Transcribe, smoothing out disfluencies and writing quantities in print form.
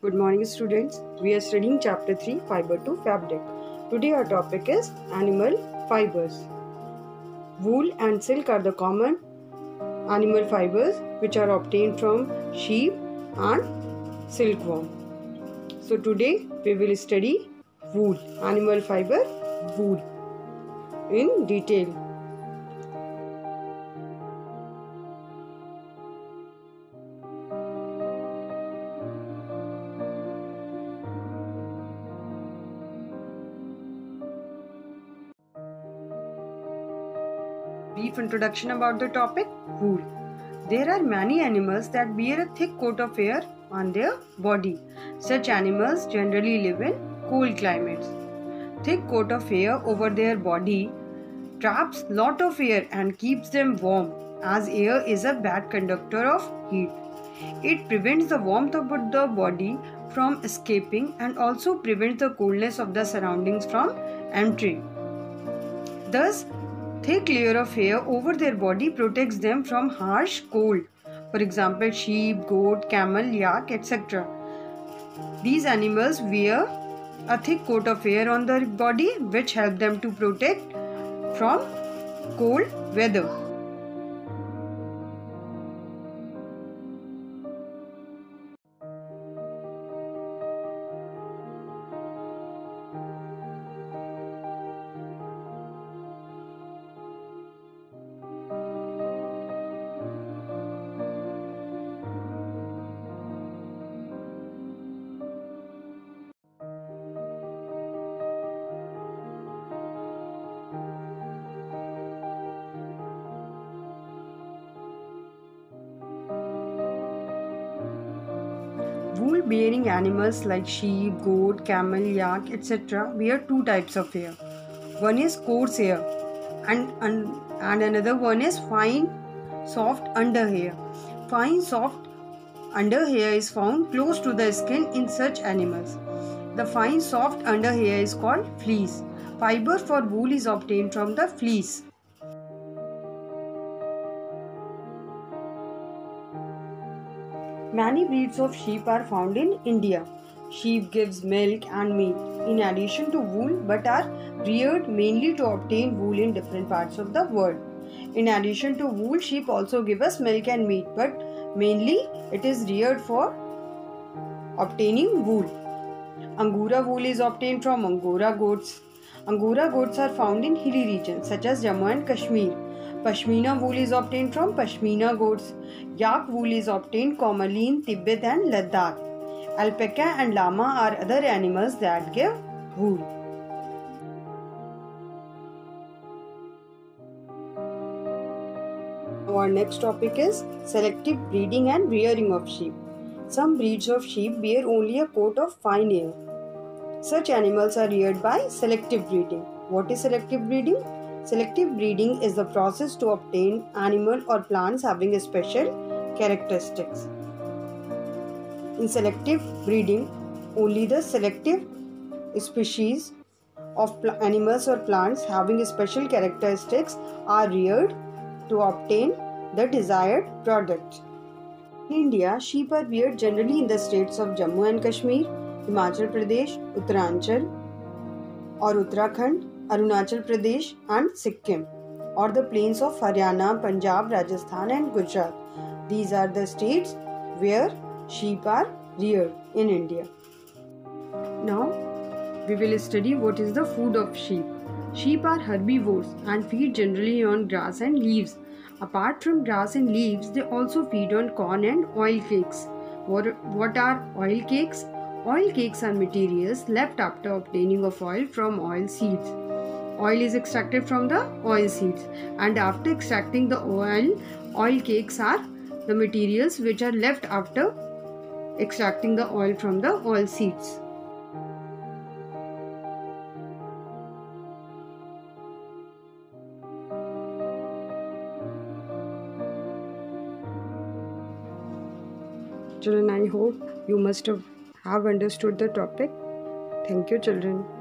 Good morning, students. We are studying chapter 3, Fiber to Fabric. Today our topic is animal fibers. Wool and silk are the common animal fibers which are obtained from sheep and silkworm. So today we will study wool, animal fiber, wool in detail. Brief introduction about the topic wool. There are many animals that bear a thick coat of hair on their body. Such animals generally live in cold climates. Thick coat of hair over their body traps lot of air and keeps them warm, as air is a bad conductor of heat. It prevents the warmth of the body from escaping and also prevents the coldness of the surroundings from entering. Thus, thick layer of hair over their body protects them from harsh cold. For example, sheep, goat, camel, yak, etc. These animals wear a thick coat of hair on their body which help them to protect from cold weather. Wool-bearing animals like sheep, goat, camel, yak, etc. wear two types of hair. One is coarse hair and another one is fine, soft underhair. Fine, soft underhair is found close to the skin in such animals. The fine, soft underhair is called fleece. Fiber for wool is obtained from the fleece. Many breeds of sheep are found in India. Sheep gives milk and meat in addition to wool but are reared mainly to obtain wool in different parts of the world. In addition to wool, sheep also give us milk and meat but mainly it is reared for obtaining wool. Angora wool is obtained from Angora goats. Angora goats are found in hilly regions such as Jammu and Kashmir. Pashmina wool is obtained from Pashmina goats. Yak wool is obtained commonly in Tibet and Ladakh. Alpaca and llama are other animals that give wool. Our next topic is selective breeding and rearing of sheep. Some breeds of sheep bear only a coat of fine hair. Such animals are reared by selective breeding. What is selective breeding? Selective breeding is the process to obtain animal or plants having special characteristics. In selective breeding, only the selective species of animals or plants having special characteristics are reared to obtain the desired product. In India, sheep are reared generally in the states of Jammu and Kashmir, Himachal Pradesh, Uttaranchal or Uttarakhand, Arunachal Pradesh and Sikkim, or the plains of Haryana, Punjab, Rajasthan and Gujarat. These are the states where sheep are reared in India. Now, we will study what is the food of sheep. Sheep are herbivores and feed generally on grass and leaves. Apart from grass and leaves, they also feed on corn and oil cakes. What are oil cakes? Oil cakes are materials left after obtaining of oil from oil seeds. Oil is extracted from the oil seeds, and after extracting the oil cakes are the materials which are left after extracting the oil from the oil seeds. Children, I hope you must have understood the topic. Thank you, children.